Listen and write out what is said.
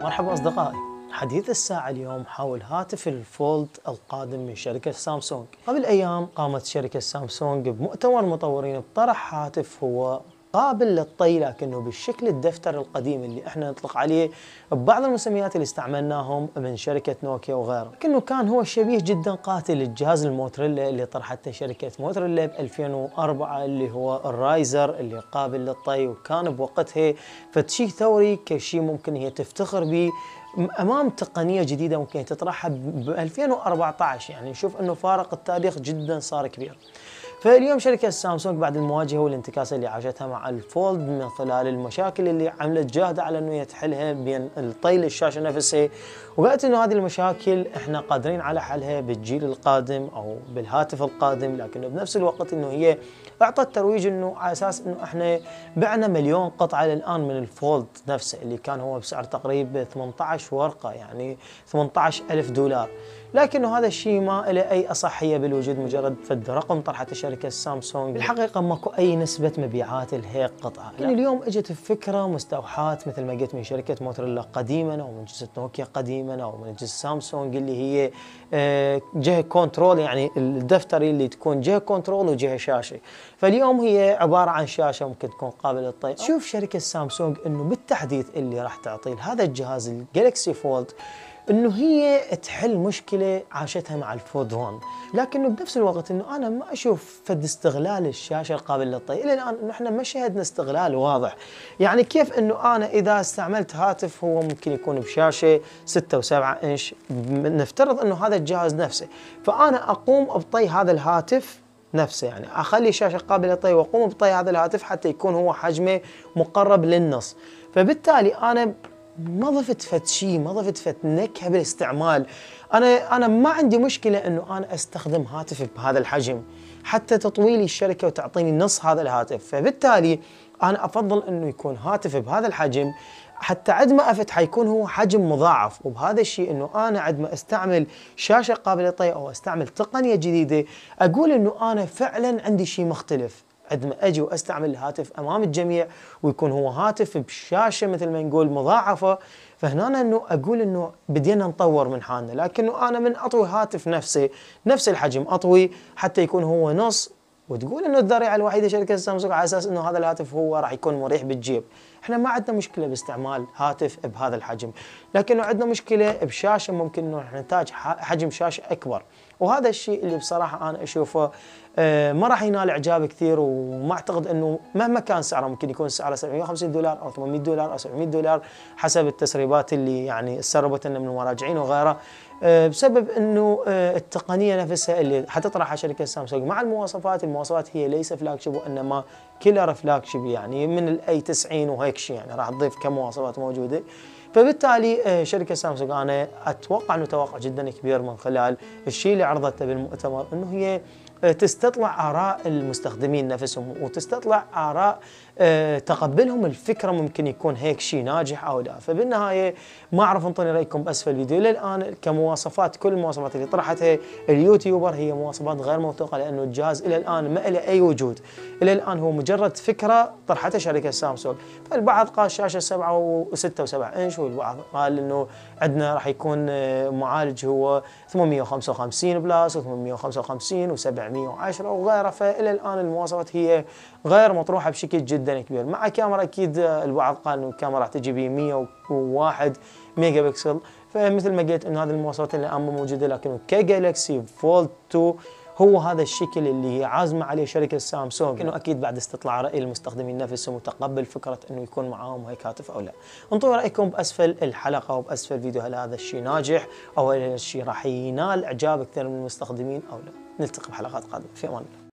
مرحبا أصدقائي، حديث الساعة اليوم حول هاتف الفولد القادم من شركة سامسونج. قبل أيام قامت شركة سامسونج بمؤتمر مطورين بطرح هاتف هو قابل للطي لكنه بالشكل الدفتر القديم اللي احنا نطلق عليه ببعض المسميات اللي استعملناهم من شركة نوكيا وغيره، لكنه كان هو شبيه جدا قاتل للجهاز الموتوريلا اللي طرحته شركة موتوريلا ب 2004 اللي هو الرايزر اللي قابل للطي، وكان بوقتها فشي ثوري كشي ممكن هي تفتخر به امام تقنيه جديده ممكن تطرحها ب 2014. يعني نشوف انه فارق التاريخ جدا صار كبير. فاليوم شركة سامسونج بعد المواجهة والانتكاسة اللي عاشتها مع الفولد من خلال المشاكل اللي عملت جاهدة على انه تحلها بين الطي الشاشة نفسها، وقالت انه هذه المشاكل احنا قادرين على حلها بالجيل القادم او بالهاتف القادم، لكنه بنفس الوقت انه هي اعطت ترويج انه على اساس انه احنا بعنا مليون قطعة الان من الفولد نفسه اللي كان هو بسعر تقريبا 18 ورقة، يعني 18,000 دولار، لكنه هذا الشيء ما له اي اصحيه بالوجود، مجرد فد رقم طرحته شركه سامسونج. بالحقيقه ماكو اي نسبه مبيعات لهيك قطعه، لكن اليوم اجت الفكره مستوحاه مثل ما قلت من شركه موتوريلا قديما او من جهه نوكيا قديما او من جهه سامسونج اللي هي جهه كنترول، يعني الدفتري اللي تكون جهه كنترول وجهه شاشه. فاليوم هي عباره عن شاشه ممكن تكون قابله للطي. شوف شركه سامسونج انه بالتحديث اللي راح تعطيه هذا الجهاز الجالكسي فولد انه هي تحل مشكله عاشتها مع الفولد 1، لكنه بنفس الوقت انه انا ما اشوف فد استغلال الشاشه القابل للطي. الى الان انه احنا ما شاهدنا استغلال واضح. يعني كيف انه انا اذا استعملت هاتف هو ممكن يكون بشاشه 6 و7 انش، نفترض انه هذا الجهاز نفسه، فانا اقوم بطي هذا الهاتف نفسه، يعني اخلي شاشه قابله للطي واقوم بطي هذا الهاتف حتى يكون هو حجمه مقرب للنص، فبالتالي انا ما ضفت فد شيء، ما ضفت فد نكهه بالاستعمال. انا ما عندي مشكله انه انا استخدم هاتف بهذا الحجم حتى تطوي لي الشركه وتعطيني نص هذا الهاتف، فبالتالي انا افضل انه يكون هاتف بهذا الحجم حتى عد ما افتح حيكون هو حجم مضاعف. وبهذا الشيء انه انا عد ما استعمل شاشه قابله للطي او استعمل تقنيه جديده اقول انه انا فعلا عندي شيء مختلف عندما اجي واستعمل الهاتف امام الجميع ويكون هو هاتف بشاشه مثل ما نقول مضاعفه، فهنا انه اقول انه بدينا نطور من حالنا. لكنه انا من اطوي هاتف نفس الحجم اطوي حتى يكون هو نص، وتقول انه الذريعه الوحيده شركه سامسونج على اساس انه هذا الهاتف هو راح يكون مريح بالجيب. احنا ما عندنا مشكله باستعمال هاتف بهذا الحجم، لكنه عندنا مشكله بشاشه ممكن انه نحتاج حجم شاشه اكبر، وهذا الشيء اللي بصراحه انا اشوفه ما راح ينال اعجاب كثير. وما اعتقد انه مهما كان سعره ممكن يكون سعره 750 دولار او 800 دولار او 700 دولار حسب التسريبات اللي يعني سربت لنا من المراجعين وغيره، بسبب انه التقنيه نفسها اللي حتطرحها شركه سامسونج مع المواصفات هي ليس فلاج شيب وانما كيلر فلاج شيب، يعني من الاي 90 وهيك شيء، يعني راح تضيف كم مواصفات موجوده. فبالتالي شركه سامسونج انا اتوقع انه توقع جدا كبير من خلال الشيء اللي عرضته بالمؤتمر انه هي تستطلع آراء المستخدمين نفسهم وتستطلع آراء تقبلهم الفكرة ممكن يكون هيك شيء ناجح أو لا. فبالنهاية ما أعرف انطوني رأيكم بأسفل الفيديو. إلى الآن كمواصفات كل المواصفات اللي طرحتها اليوتيوبر هي مواصفات غير موثوقة، لأنه الجهاز إلى الآن ما له أي وجود. إلى الآن هو مجرد فكرة طرحتها شركة سامسونج. فالبعض قال شاشة 7 و6 و7 إنش، والبعض قال إنه عندنا راح يكون معالج هو 855 بلس و855 و710 وغيره. فإلى الآن المواصفات هي غير مطروحة بشكل جدا كبير. مع كاميرا أكيد البعض قال إنه الكاميرا راح تجي ب 101 ميجا بكسل، فمثل ما قلت إنه هذه المواصفات اللي الآن موجودة، لكنه كجالكسي فولد 2 هو هذا الشكل اللي هي عازمة عليه شركة سامسونج. إنه أكيد بعد استطلاع رأي المستخدمين نفسهم وتقبل فكرة إنه يكون معاهم هيك هاتف أو لا. انطوا رأيكم بأسفل الحلقة وبأسفل الفيديو، هل هذا الشيء ناجح أو هل هذا الشيء راح ينال إعجاب كثير من المستخدمين أو لا. نلتقي بحلقات قادمة، في أمان الله.